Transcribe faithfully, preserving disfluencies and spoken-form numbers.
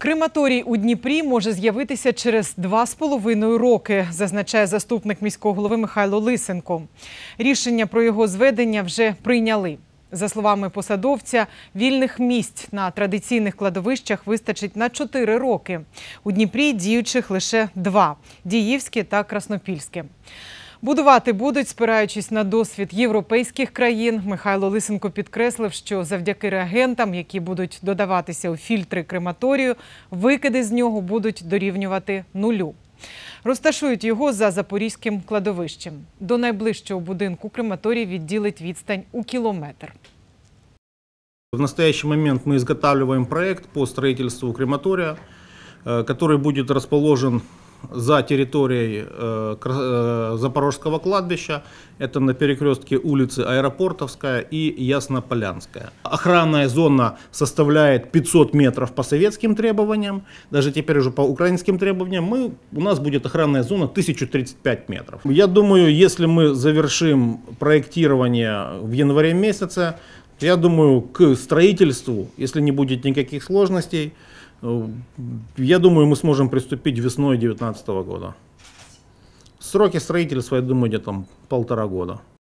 Крематорій у Дніпрі може з'явитися через два з половиною роки, зазначає заступник міського голови Михайло Лисенко. Рішення про його зведення вже прийняли. За словами посадовця, вільних місць на традиційних кладовищах вистачить на чотири роки. У Дніпрі діючих лише два – Діївське та Краснопільське. Будувати будуть, спираючись на досвід європейських країн. Михайло Лисенко підкреслив, що завдяки реагентам, які будуть додаватися у фільтри крематорію, викиди з нього будуть дорівнювати нулю. Розташують його за Запорізьким кладовищем. До найближчого будинку крематорій відділить відстань у кілометр. В настоящий момент мы изготавливаем проект по строительству крематория, который будет расположен за территорией Запорожского кладбища. Это на перекрестке улицы Аэропортовская и Яснополянская. Охранная зона составляет пятьсот метров по советским требованиям. Даже теперь уже по украинским требованиям мы, у нас будет охранная зона тысяча тридцать пять метров. Я думаю, если мы завершим проектирование в январе месяце, я думаю, к строительству, если не будет никаких сложностей, я думаю, мы сможем приступить весной две тысячи девятнадцатого года. Сроки строительства, я думаю, где-то полтора года.